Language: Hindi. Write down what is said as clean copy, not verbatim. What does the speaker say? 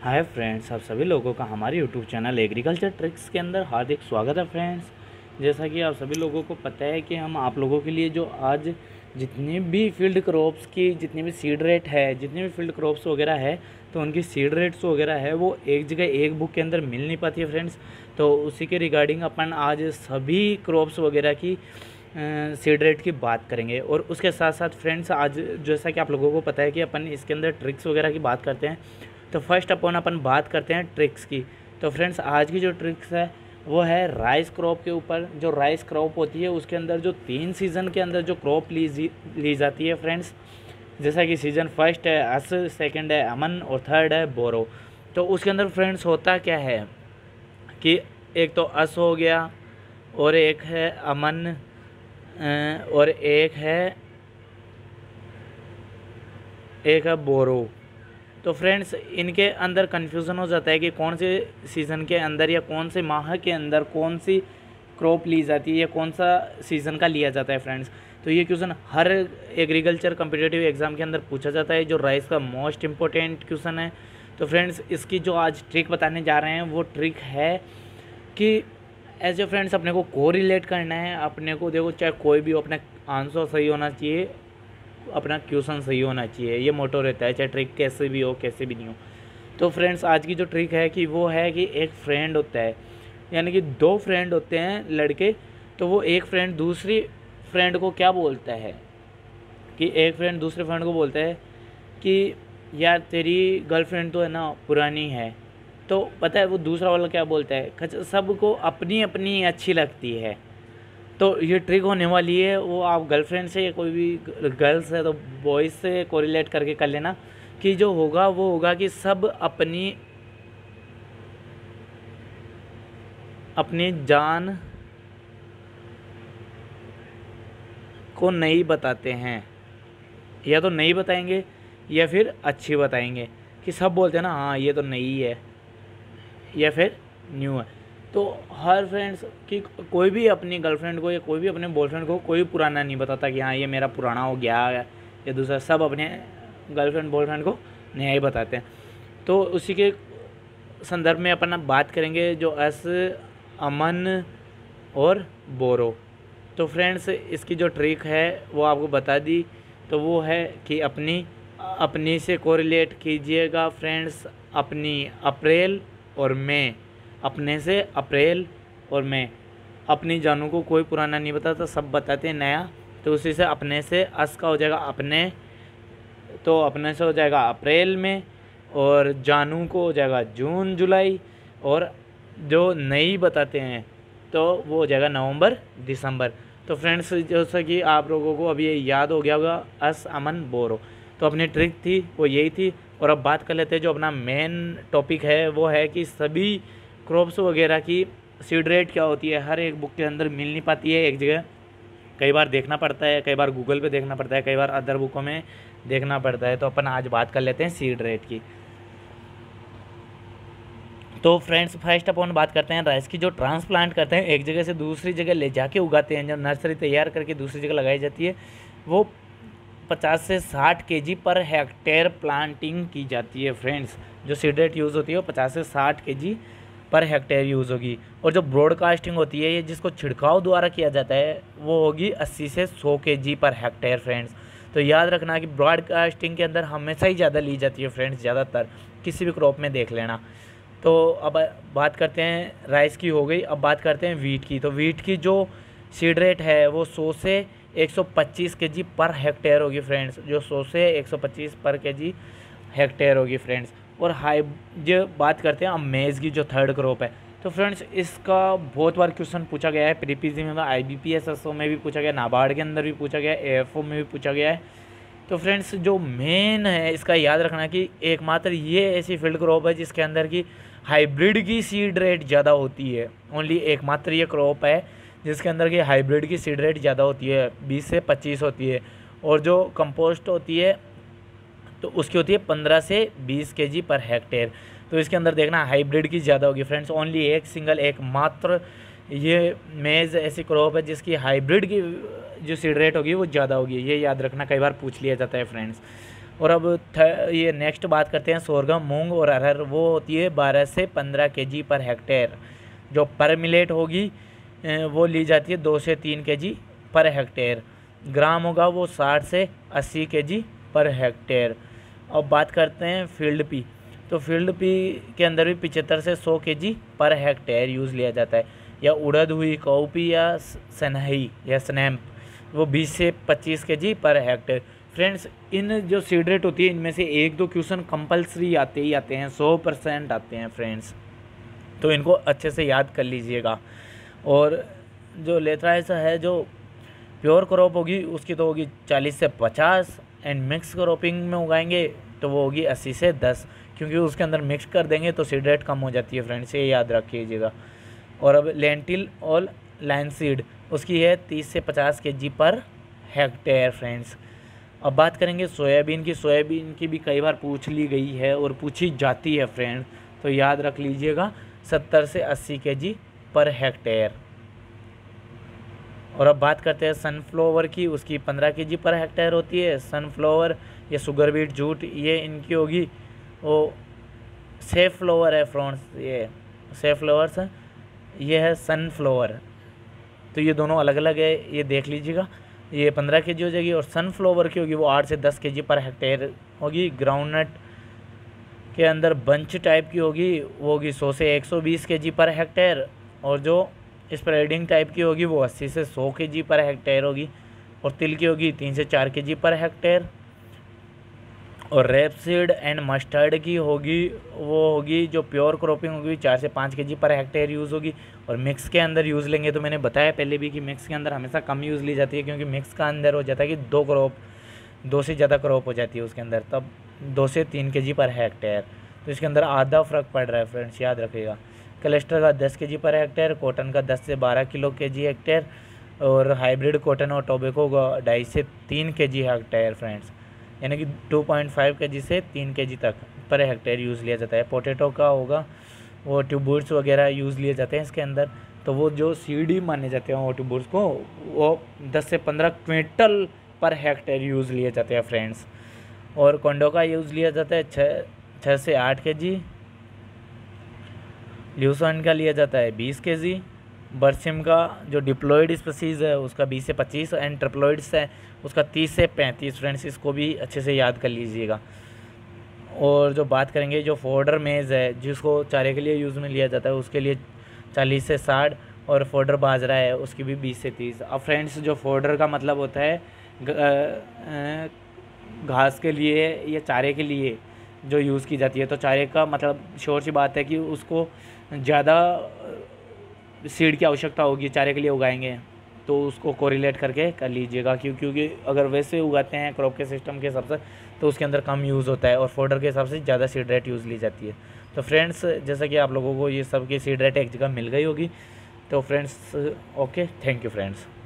हाय फ्रेंड्स, आप सभी लोगों का हमारे यूट्यूब चैनल एग्रीकल्चर ट्रिक्स के अंदर हार्दिक स्वागत है फ्रेंड्स। जैसा कि आप सभी लोगों को पता है कि हम आप लोगों के लिए जो आज जितनी भी फील्ड क्रॉप्स की जितनी भी सीड रेट है, जितनी भी फील्ड क्रॉप्स वगैरह है, तो उनकी सीड रेट्स वगैरह है वो एक जगह एक बुक के अंदर मिल नहीं पाती है फ्रेंड्स। तो उसी के रिगार्डिंग अपन आज सभी क्रॉप्स वगैरह की सीड रेट की बात करेंगे। और उसके साथ साथ फ्रेंड्स आज जैसा कि आप लोगों को पता है कि अपन इसके अंदर ट्रिक्स वगैरह की बात करते हैं। तो फर्स्ट अपन बात करते हैं ट्रिक्स की। तो फ्रेंड्स आज की जो ट्रिक्स है वो है राइस क्रॉप के ऊपर। जो राइस क्रॉप होती है उसके अंदर जो 3 सीज़न के अंदर जो क्रॉप ली जाती है फ्रेंड्स, जैसा कि सीज़न फर्स्ट है अस, सेकंड है अमन और थर्ड है बोरो। तो उसके अंदर फ्रेंड्स होता क्या है कि एक तो अस हो गया और एक है अमन और एक है बोरो। तो फ्रेंड्स इनके अंदर कन्फ्यूज़न हो जाता है कि कौन से सीज़न के अंदर या कौन से माह के अंदर कौन सी क्रॉप ली जाती है या कौन सा सीज़न का लिया जाता है फ्रेंड्स। तो ये क्वेश्चन हर एग्रीकल्चर कॉम्पिटिटिव एग्ज़ाम के अंदर पूछा जाता है, जो राइस का मोस्ट इम्पोर्टेंट क्वेश्चन है। तो फ्रेंड्स इसकी जो आज ट्रिक बताने जा रहे हैं वो ट्रिक है कि ऐसे फ्रेंड्स अपने को कोरिलेट करना है। अपने को देखो, चाहे कोई भी हो, अपना आंसर सही होना चाहिए, अपना क्वेश्चन सही होना चाहिए, ये मोटो रहता है, चाहे ट्रिक कैसे भी हो कैसे भी नहीं हो। तो फ्रेंड्स आज की जो ट्रिक है कि वो है कि एक फ्रेंड होता है, यानी कि 2 फ्रेंड होते हैं लड़के। तो वो एक फ्रेंड दूसरी फ्रेंड को क्या बोलता है कि एक फ्रेंड दूसरे फ्रेंड को बोलता है कि यार तेरी गर्लफ्रेंड तो है ना पुरानी है। तो पता है वो दूसरा वाला क्या बोलता है, सबको अपनी अपनी अच्छी लगती है। तो ये ट्रिक होने वाली है, वो आप गर्लफ्रेंड से या कोई भी गर्ल्स है तो बॉयज़ से कोरिलेट करके कर लेना कि जो होगा वो होगा कि सब अपनी अपनी जान को नहीं बताते हैं, या तो नहीं बताएंगे या फिर अच्छी बताएंगे। कि सब बोलते हैं ना हाँ ये तो नई है या फिर न्यू है। तो हर फ्रेंड्स कि कोई भी अपनी गर्लफ्रेंड को या कोई भी अपने बॉयफ्रेंड को कोई पुराना नहीं बताता कि हाँ ये मेरा पुराना हो गया या दूसरा। सब अपने गर्लफ्रेंड बॉयफ्रेंड को नया ही बताते हैं। तो उसी के संदर्भ में अपन अब बात करेंगे जो अस, अमन और बोरो। तो फ्रेंड्स इसकी जो ट्रिक है वो आपको बता दी। तो वो है कि अपनी से कोरिलेट कीजिएगा फ्रेंड्स, अपनी अप्रैल और मई, अपने से अप्रैल और मई। अपनी जानू को कोई पुराना नहीं बताता, सब बताते हैं नया। तो उसी से अपने से अस का हो जाएगा अपने, तो अपने से हो जाएगा अप्रैल में, और जानू को हो जाएगा जून जुलाई, और जो नई बताते हैं तो वो हो जाएगा नवंबर दिसंबर। तो फ्रेंड्स जैसा कि आप लोगों को अभी ये याद हो गया होगा अस, अमन, बोरो। तो अपनी ट्रिक थी वो यही थी। और अब बात कर लेते हैं जो अपना मेन टॉपिक है, वो है कि सभी क्रॉप्स वगैरह की सीड रेट क्या होती है। हर एक बुक के अंदर मिल नहीं पाती है एक जगह, कई बार देखना पड़ता है, कई बार गूगल पे देखना पड़ता है, कई बार अदर बुकों में देखना पड़ता है। तो अपन आज बात कर लेते हैं सीड रेट की। तो फ्रेंड्स फर्स्ट अपन बात करते हैं राइस की। जो ट्रांसप्लांट करते हैं, एक जगह से दूसरी जगह ले जाके उगाते हैं, जब नर्सरी तैयार करके दूसरी जगह लगाई जाती है, वो 50 से 60 केजी पर हेक्टेयर प्लांटिंग की जाती है फ्रेंड्स। जो सीड रेट यूज़ होती है वो 50 से 60 केजी पर हेक्टेयर यूज़ होगी। और जो ब्रॉडकास्टिंग होती है, ये जिसको छिड़काव द्वारा किया जाता है, वो होगी 80 से 100 केजी पर हेक्टेयर फ्रेंड्स। तो याद रखना कि ब्रॉडकास्टिंग के अंदर हमेशा ही ज़्यादा ली जाती है फ्रेंड्स, ज़्यादातर किसी भी क्रॉप में देख लेना। तो अब बात करते हैं राइस की हो गई, अब बात करते हैं वीट की। तो वीट की जो सीड रेट है वो 100 से 125 केजी पर हेक्टेयर होगी फ्रेंड्स। जो 100 से 125 पर केजी हेक्टेयर होगी फ्रेंड्स। और हाई जो बात करते हैं अब मेज़ की, जो थर्ड क्रॉप है। तो फ्रेंड्स इसका बहुत बार क्वेश्चन पूछा गया है, प्रीपीजी में, IBPS में भी पूछा गया, नाबार्ड के अंदर भी पूछा गया है, AFO में भी पूछा गया है। तो फ्रेंड्स जो मेन है इसका याद रखना कि एकमात्र ये ऐसी फील्ड क्रॉप है जिसके अंदर की हाइब्रिड की सीड रेट ज़्यादा होती है। ओनली एकमात्र ये क्रॉप है जिसके अंदर की हाइब्रिड की सीड रेट ज़्यादा होती है, 20 से 25 होती है। और जो कंपोस्ट होती है तो उसकी होती है 15 से 20 केजी पर हेक्टेयर। तो इसके अंदर देखना हाइब्रिड की ज़्यादा होगी फ्रेंड्स। ओनली एकमात्र ये मेज़ ऐसी क्रॉप है जिसकी हाइब्रिड की जो सीड रेट होगी वो ज़्यादा होगी, ये याद रखना, कई बार पूछ लिया जाता है फ्रेंड्स। और अब ये नेक्स्ट बात करते हैं सोरगम, मूंग और अरहर। वो होती है 12 से 15 केजी पर हेक्टेयर। जो पर मिलेट होगी वो ली जाती है 2 से 3 केजी पर हेक्टेयर। ग्राम होगा वो 60 से 80 केजी पर हेक्टेयर। अब बात करते हैं फील्ड पी। तो फील्ड पी के अंदर भी 75 से 100 केजी पर हेक्टेयर यूज़ लिया जाता है। या उड़द हुई, कौपी या सनही या स्नैम्प, वो 20 से 25 केजी पर हेक्टेयर। फ्रेंड्स, इन जो सीड रेट होती है इनमें से 1-2 क्वेश्चन कंपलसरी आते ही आते हैं, 100% आते हैं फ्रेंड्स, तो इनको अच्छे से याद कर लीजिएगा। और जो लेथराइस है, जो प्योर क्रॉप होगी उसकी तो होगी 40 से 50, एंड मिक्स क्रॉपिंग में उगाएंगे तो वो होगी 80 से 10, क्योंकि उसके अंदर मिक्स कर देंगे तो सीड रेट कम हो जाती है फ्रेंड्स, ये याद रखिएगा। और अब लेंटिल और लाइन सीड, उसकी है 30 से 50 केजी पर हेक्टेयर फ्रेंड्स। अब बात करेंगे सोयाबीन की। सोयाबीन की भी कई बार पूछ ली गई है और पूछी जाती है फ्रेंड्स, तो याद रख लीजिएगा 70 से 80 केजी पर हेक्टेयर। और अब बात करते हैं सनफ्लावर की। उसकी 15 केजी पर हेक्टेयर होती है। सनफ्लावर या शुगर बीट, जूट, ये इनकी होगी वो सेफ्लावर है फ्रेंड्स, ये सेफ्लावर्स है, ये है सनफ्लावर। तो ये दोनों अलग अलग है, ये देख लीजिएगा। ये 15 केजी हो जाएगी और सनफ्लावर की होगी वो 8 से 10 केजी पर हेक्टेयर होगी। ग्राउंडनट के अंदर बंच टाइप की होगी वो होगी 100 से 120 केजी पर हेक्टेयर। और जो स्प्रेडिंग टाइप की होगी वो 80 से 100 केजी पर हेक्टेयर होगी। और तिल की होगी 3 से 4 केजी पर हेक्टेयर। और रेपसीड एंड मस्टर्ड की होगी वो होगी जो प्योर क्रॉपिंग होगी 4 से 5 केजी पर हेक्टेयर यूज़ होगी। और मिक्स के अंदर यूज़ लेंगे तो मैंने बताया पहले भी कि मिक्स के अंदर हमेशा कम यूज़ ली जाती है, क्योंकि मिक्स का अंदर हो जाता है कि 2 से ज़्यादा क्रॉप हो जाती है उसके अंदर, तब 2 से 3 केजी पर हेक्टेयर। तो इसके अंदर आधा फ़र्क पड़ रहा है फ्रेंड्स, याद रखिएगा। क्लस्टर का 10 केजी पर हेक्टेयर, कॉटन का 10 से 12 किलो केजी हेक्टेयर, और हाइब्रिड कॉटन और टोबैको का 2.5 से 3 केजी हेक्टेयर फ्रेंड्स, यानी कि 2.5 केजी से 3 केजी तक पर हेक्टेयर यूज़ लिया जाता है। पोटैटो का होगा वो ट्यूबर्स वगैरह यूज़ लिए जाते हैं इसके अंदर, तो वो जो सीडी माने जाते हैं वो ट्यूबर्स को, वो 10 से 15 क्विंटल पर हेक्टेयर यूज़ लिए जाते हैं फ्रेंड्स। और कोंडो का यूज़ लिया जाता है 6 से 8 केजी। ल्यूसन का लिया जाता है 20 केजी। बरसिम का जो डिप्लॉयड स्पीसीज़ है उसका 20 से 25, एंड ट्रिप्लॉइड्स है उसका 30 से 35 फ्रेंड्स, इसको भी अच्छे से याद कर लीजिएगा। और जो बात करेंगे जो फोडर मेज़ है जिसको चारे के लिए यूज़ में लिया जाता है उसके लिए 40 से 60, और फोडर बाजरा है उसकी भी 20 से 30। अब फ्रेंड्स, जो फोडर का मतलब होता है घास के लिए या चारे के लिए जो यूज़ की जाती है, तो चारे का मतलब श्योर सी बात है कि उसको ज़्यादा सीड की आवश्यकता होगी, चारे के लिए उगाएंगे तो उसको कोरिलेट करके कर लीजिएगा, क्योंकि अगर वैसे उगाते हैं क्रॉप के सिस्टम के हिसाब से तो उसके अंदर कम यूज़ होता है और फोडर के हिसाब से ज़्यादा सीड रेट यूज़ ली जाती है। तो फ्रेंड्स, जैसा कि आप लोगों को ये सब की सीड रेट एक जगह मिल गई होगी, तो friends okay, thank you friends.